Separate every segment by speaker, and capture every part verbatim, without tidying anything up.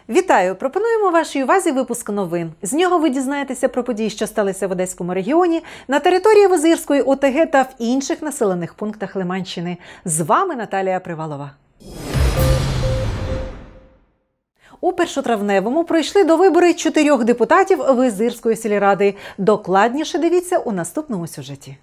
Speaker 1: Вітаю! Пропонуємо вашій увазі випуск новин. З нього ви дізнаєтеся про події, що сталися в Одеському регіоні, на території Визирської О Те Ге та в інших населених пунктах Лиманщини. З вами Наталія Привалова. У першотравневому пройшли до вибори чотирьох депутатів Визирської сільради. Докладніше дивіться у наступному сюжеті.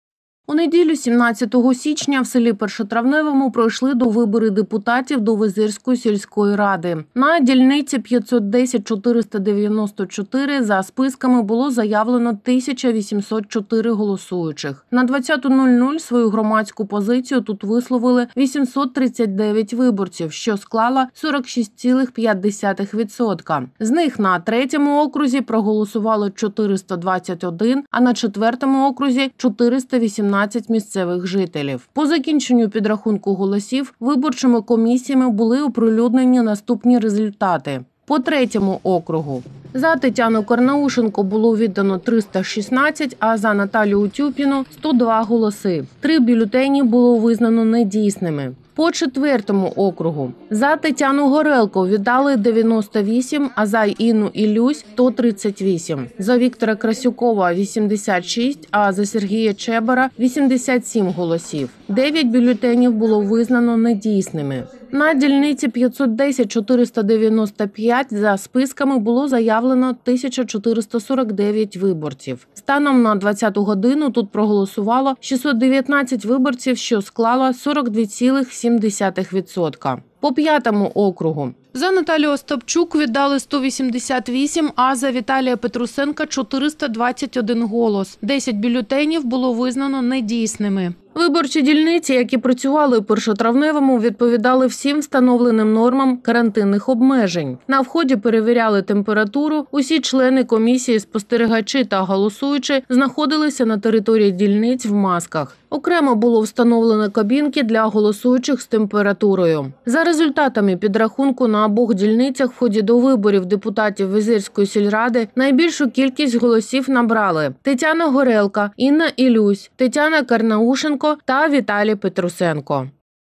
Speaker 2: У неділю сімнадцятого січня в селі Першотравневому пройшли до вибори депутатів до Визирської сільської ради. На дільниці п'ятсот десять чотириста дев'яносто чотири за списками було заявлено тисяча вісімсот чотири голосуючих. На двадцяту нуль нуль свою громадську позицію тут висловили вісімсот тридцять дев'ять виборців, що склало сорок шість цілих п'ять десятих відсотка. З них на третьому окрузі проголосувало чотириста двадцять один, а на четвертому окрузі – чотириста вісімнадцять місцевих жителів. По закінченню підрахунку голосів виборчими комісіями були оприлюднені наступні результати. По третьому округу. За Тетяну Карнаушенко було віддано триста шістнадцять, а за Наталію Утюпіну – сто два голоси. Три бюлетені було визнано недійсними. По четвертому округу. За Тетяну Горелко віддали дев'яносто вісім, а за Інну Ілюсь – сто тридцять вісім. За Віктора Красюкова – вісімдесят шість, а за Сергія Чебера – вісімдесят сім голосів. Дев'ять бюлетенів було визнано недійсними. На дільниці п'ятсот десять чотириста дев'яносто п'ять за списками було заявлено тисяча чотириста сорок дев'ять виборців. Станом на двадцяту годину тут проголосувало шістсот дев'ятнадцять виборців, що склало сорок два цілих сім десятих відсотка. По п'ятому округу. За Наталію Остапчук віддали сто вісімдесят вісім, а за Віталія Петрусенка – чотириста двадцять один голос. десять бюлетенів було визнано недійсними. Виборчі дільниці, які працювали у першотравневому, відповідали всім встановленим нормам карантинних обмежень. На вході перевіряли температуру, усі члени комісії, спостерігачі та голосуючі знаходилися на території дільниць в масках. Окремо було встановлено кабінки для голосуючих з температурою. За результатами підрахунку на обох дільницях в ході до виборів депутатів Визирської сільради найбільшу кількість голосів набрали Тетяна Горелка, Інна Ілюсь, Тетяна Карнаушенко та Віталій Петрусенко.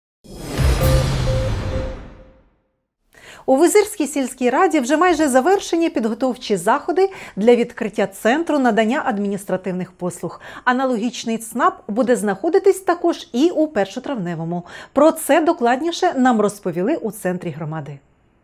Speaker 1: У Визирській сільській раді вже майже завершені підготовчі заходи для відкриття центру надання адміністративних послуг. Аналогічний ЦНАП буде знаходитись також і у першотравневому. Про це докладніше нам розповіли у центрі громади.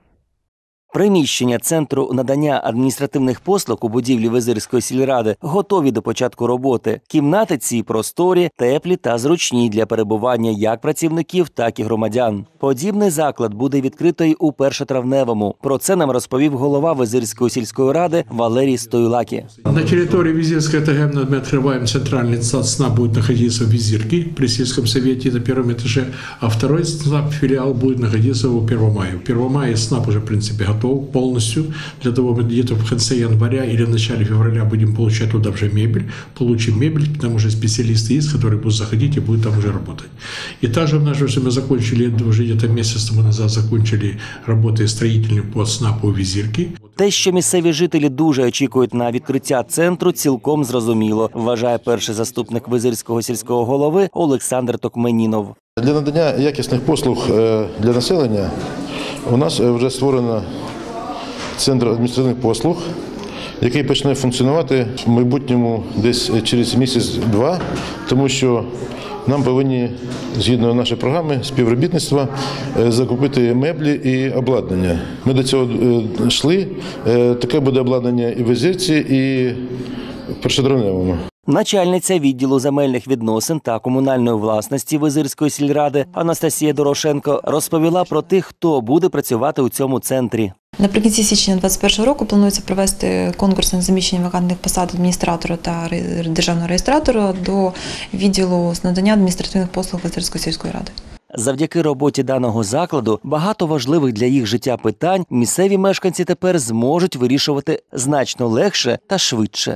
Speaker 3: Приміщення Центру надання адміністративних послуг у будівлі Визирської сільради готові до початку роботи. Кімнати ці просторі, теплі та зручні для перебування як працівників, так і громадян. Подібний заклад буде відкритий у першотравневому. Про це нам розповів голова Визирської сільської ради Валерій Стойлакі.
Speaker 4: На території Визирской О Те Ге ми відкриваємо центральний ЦНАП, буде знаходитися в Визирке при сільському совєті на першому етажі, а второй ЦНАП філіал буде знаходитися у Первомаї. В Первомаї ЦНАП уже в принципі готов полностью. Для того мы где-то в конце января или в начале февраля будем получать туда уже мебель. Получим мебель, там уже специалисты есть, которые будут заходить и будут там уже работать. И также у нас уже мы закончили, уже где-то месяц тому назад закончили работы строительные по ЦНАПу у Визирки.
Speaker 3: Те, що місцеві жителі дуже очікують на відкриття центру, цілком зрозуміло, вважає перший заступник Визирського сільського голови Олександр Токменінов.
Speaker 5: Для надання якісних послуг для населення у нас вже створено Центр адміністративних послуг, який почне функціонувати в майбутньому десь через місяць-два, тому що нам повинні, згідно нашої програми співробітництва, закупити меблі і обладнання. Ми до цього йшли, таке буде обладнання і в Визирці, і в першотравневому.
Speaker 3: Начальниця відділу земельних відносин та комунальної власності Визирської сільради Анастасія Дорошенко розповіла про тих, хто буде працювати у цьому центрі.
Speaker 6: Наприкінці січня двадцять першого року планується провести конкурс на заміщення вакантних посад адміністратора та державного реєстратора до відділу з надання адміністративних послуг Визирської сільської ради.
Speaker 3: Завдяки роботі даного закладу багато важливих для їх життя питань місцеві мешканці тепер зможуть вирішувати значно легше та швидше.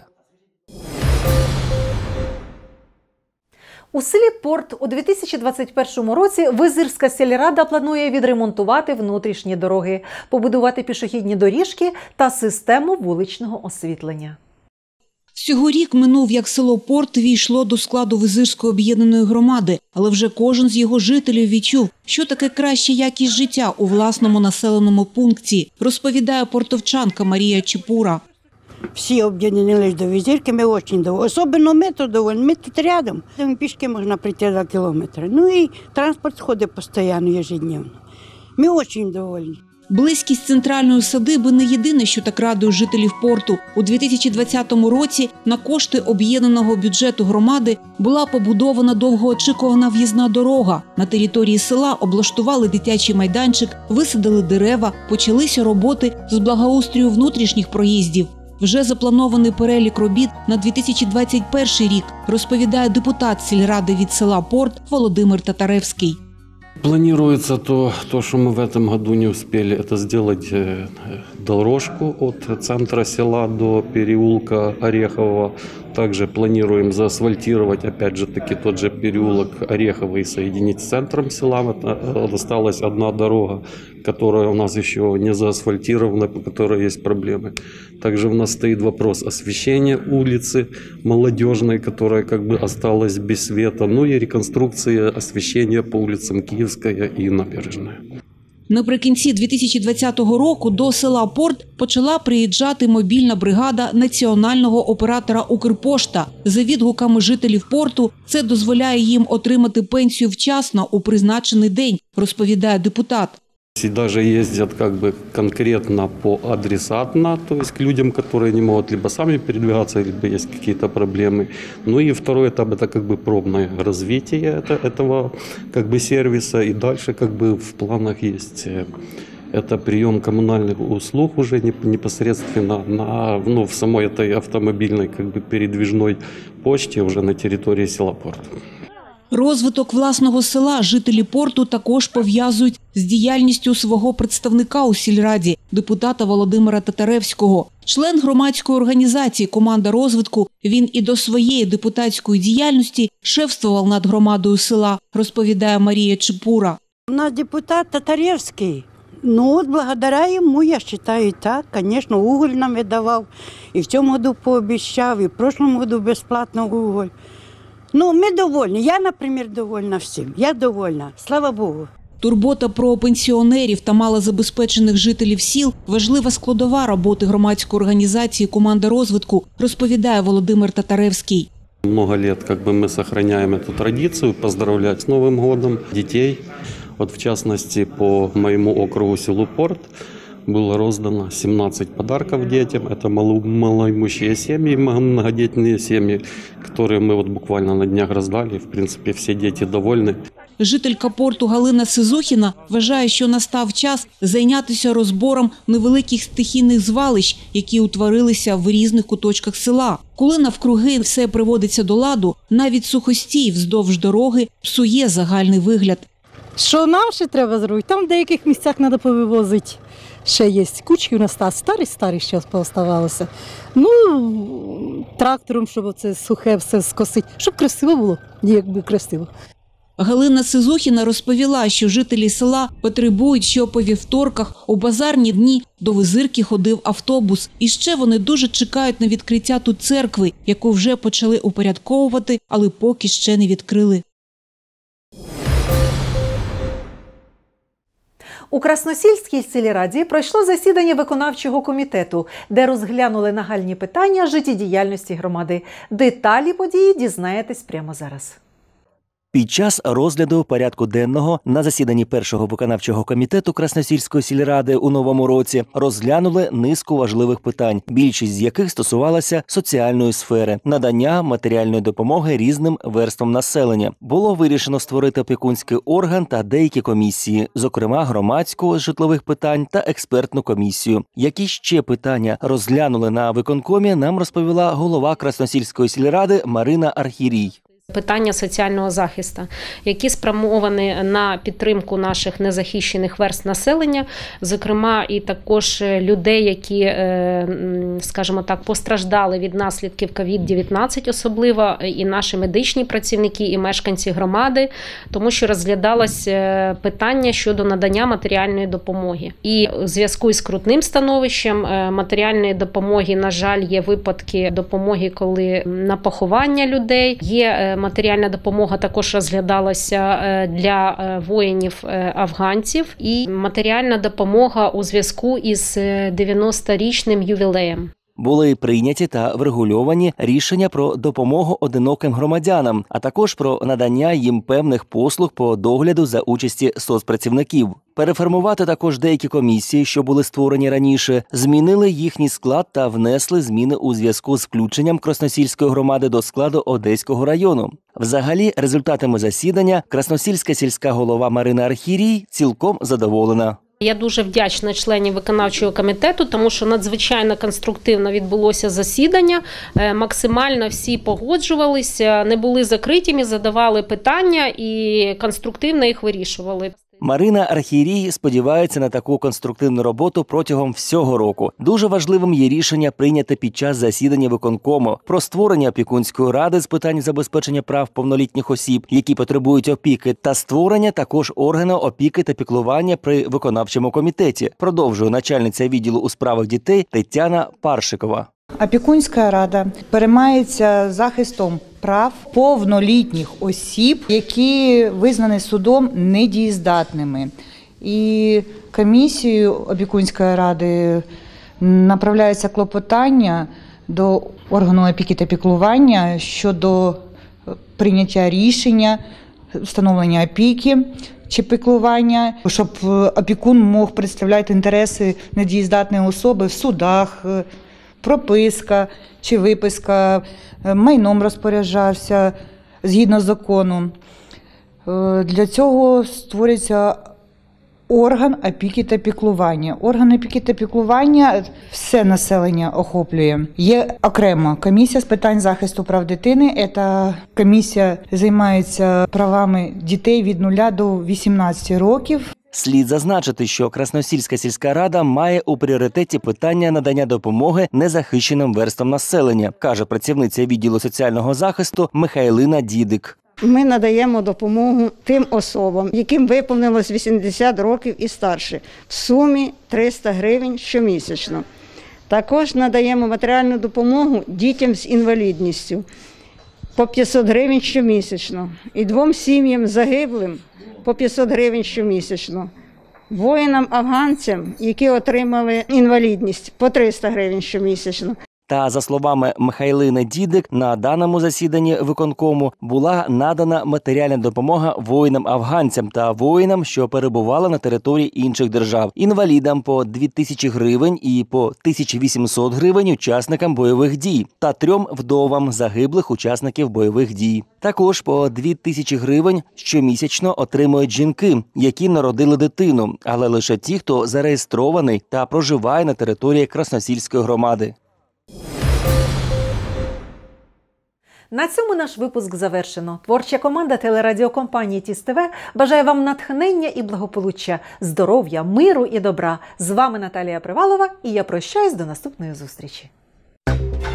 Speaker 1: У селі Порт у дві тисячі двадцять першому році Визирська сільрада планує відремонтувати внутрішні дороги, побудувати пішохідні доріжки та систему вуличного освітлення.
Speaker 7: Всього рік минув, як село Порт війшло до складу Визирської об'єднаної громади, але вже кожен з його жителів відчув, що таке краща якість життя у власному населеному пункті, розповідає портовчанка Марія Чепура.
Speaker 8: Всі об'єднались до Визирки, ми дуже довольні. Особливо ми тут довольні, ми тут рядом. Пішки можна прийти за кілометр. Ну і транспорт ходить постійно, ежедневно. Ми дуже довольні.
Speaker 7: Близькість центральної садиби не єдине, що так радує жителів Порту. У дві тисячі двадцятому році на кошти об'єднаного бюджету громади була побудована довгоочікувана в'їзна дорога. На території села облаштували дитячий майданчик, висадили дерева, почалися роботи з благоустрою внутрішніх проїздів. Вже запланований перелік робіт на дві тисячі двадцять перший рік, розповідає депутат сільради від села Порт Володимир Татаревський.
Speaker 9: Планируется то, то, что мы в этом году не успели, это сделать дорожку от центра села до переулка Орехового. Также планируем заасфальтировать, опять же таки, тот же переулок Ореховый и соединить с центром села. Это осталась одна дорога, которая у нас еще не заасфальтирована, по которой есть проблемы. Также у нас стоит вопрос освещения улицы Молодежной, которая как бы осталась без света, ну и реконструкция освещения по улицам Киевская и Набережная.
Speaker 7: Наприкінці дві тисячі двадцятого року до села Порт почала приїжджати мобільна бригада національного оператора «Укрпошта». За відгуками жителів Порту, це дозволяє їм отримати пенсію вчасно у призначений день, розповідає депутат.
Speaker 9: И даже ездят как бы конкретно по адресатно, то есть к людям, которые не могут либо сами передвигаться, либо есть какие-то проблемы. Ну и второй этап – это как бы пробное развитие это, этого как бы сервиса. И дальше как бы в планах есть это прием коммунальных услуг уже непосредственно на, ну, в самой этой автомобильной как бы передвижной почте уже на территории села Порт.
Speaker 7: Розвиток власного села жителі Порту також пов'язують з діяльністю свого представника у сільраді – депутата Володимира Татаревського. Член громадської організації «Команда розвитку», він і до своєї депутатської діяльності шефствував над громадою села, розповідає Марія Чепура.
Speaker 8: У нас депутат Татаревський. Ну от благодаря йому, я вважаю, так, звісно, уголь нам видавав. І в цьому году пообіцяв, і в прошлому году безплатно уголь. Ну, ми довольні. Я, наприклад, довольна всім. Я довольна. Слава Богу.
Speaker 7: Турбота про пенсіонерів та малозабезпечених жителів сіл – важлива складова роботи громадської організації «Команда розвитку», розповідає Володимир Татаревський.
Speaker 9: Много лет как бы мы сохраняем эту традицию поздравлять с Новым годом детей. Вот в частности по моему округу селу Порт было роздано семнадцать подарков детям. Это малоимущие семьи, многодетные семьи, которые мы вот буквально на днях раздали. В принципе, все дети довольны.
Speaker 7: Жителька Порту Галина Сизохіна вважає, що настав час зайнятися розбором невеликих стихійних звалищ, які утворилися в різних куточках села. Коли навкруги все приводиться до ладу, навіть сухостій вздовж дороги псує загальний вигляд.
Speaker 10: Що нам ще треба зробити? Там в деяких місцях треба повивозити. Ще є кучки у нас старі-старі зараз пооставалося. Ну, трактором, щоб це сухе все скосити, щоб красиво було, якби красиво.
Speaker 7: Галина Сизохіна розповіла, що жителі села потребують, що по вівторках у базарні дні до Визирки ходив автобус. І ще вони дуже чекають на відкриття тут церкви, яку вже почали упорядковувати, але поки ще не відкрили.
Speaker 1: У Красносільській сільраді пройшло засідання виконавчого комітету, де розглянули нагальні питання життєдіяльності громади. Деталі події дізнаєтесь прямо зараз.
Speaker 3: Під час розгляду порядку денного на засіданні першого виконавчого комітету Красносільської сільради у новому році розглянули низку важливих питань, більшість з яких стосувалася соціальної сфери, надання матеріальної допомоги різним верствам населення. Було вирішено створити опікунський орган та деякі комісії, зокрема громадську з житлових питань та експертну комісію. Які ще питання розглянули на виконкомі, нам розповіла голова Красносільської сільради Марина Архірій.
Speaker 11: Питання соціального захисту, які спрямовані на підтримку наших незахищених верств населення, зокрема і також людей, які, скажімо так, постраждали від наслідків ковід дев'ятнадцять особливо, і наші медичні працівники, і мешканці громади, тому що розглядалось питання щодо надання матеріальної допомоги. І у зв'язку із скрутним становищем матеріальної допомоги, на жаль, є випадки допомоги, коли на поховання людей, є матеріальна допомога також розглядалася для воїнів-афганців і матеріальна допомога у зв'язку із дев'яносторічним ювілеєм.
Speaker 3: Були прийняті та врегульовані рішення про допомогу одиноким громадянам, а також про надання їм певних послуг по догляду за участі соцпрацівників. Переформувати також деякі комісії, що були створені раніше, змінили їхній склад та внесли зміни у зв'язку з включенням Красносільської громади до складу Одеського району. Взагалі, результатами засідання Красносільська сільська голова Марина Архірій цілком задоволена.
Speaker 11: Я дуже вдячна членів виконавчого комітету, тому що надзвичайно конструктивно відбулося засідання, максимально всі погоджувалися, не були закритими, задавали питання і конструктивно їх вирішували.
Speaker 3: Марина Архірій сподівається на таку конструктивну роботу протягом всього року. Дуже важливим є рішення, прийняте під час засідання виконкому про створення опікунської ради з питань забезпечення прав повнолітніх осіб, які потребують опіки, та створення також органу опіки та піклування при виконавчому комітеті, продовжує начальниця відділу у справах дітей Тетяна Паршикова.
Speaker 12: Опікунська рада переймається захистом прав повнолітніх осіб, які визнані судом недієздатними. І комісією опікунської ради направляється клопотання до органу опіки та піклування щодо прийняття рішення, встановлення опіки чи піклування, щоб опікун мог представляти інтереси недієздатної особи в судах, прописка чи виписка, майном розпоряджався згідно закону. Для цього створюється орган опіки та піклування. Орган опіки та піклування все населення охоплює. Є окрема комісія з питань захисту прав дитини. Ця комісія займається правами дітей від нуля до вісімнадцяти років.
Speaker 3: Слід зазначити, що Красносільська сільська рада має у пріоритеті питання надання допомоги незахищеним верствам населення, каже працівниця відділу соціального захисту Михайлина Дідик.
Speaker 13: Ми надаємо допомогу тим особам, яким виповнилось вісімдесят років і старше, в сумі триста гривень щомісячно. Також надаємо матеріальну допомогу дітям з інвалідністю по п'ятсот гривень щомісячно і двом сім'ям загиблим по п'ятсот гривень щомісячно. Воїнам-афганцям, які отримали інвалідність, по триста гривень щомісячно.
Speaker 3: Та, за словами Михайлини Дідик, на даному засіданні виконкому була надана матеріальна допомога воїнам-афганцям та воїнам, що перебували на території інших держав. Інвалідам по дві тисячі гривень і по тисяча вісімсот гривень учасникам бойових дій та трьом вдовам загиблих учасників бойових дій. Також по дві тисячі гривень щомісячно отримують жінки, які народили дитину, але лише ті, хто зареєстрований та проживає на території Красносільської громади.
Speaker 1: На цьому наш випуск завершено. Творча команда телерадіокомпанії ТІС ТВ бажає вам натхнення і благополуччя, здоров'я, миру і добра. З вами Наталія Привалова, і я прощаюсь до наступної зустрічі.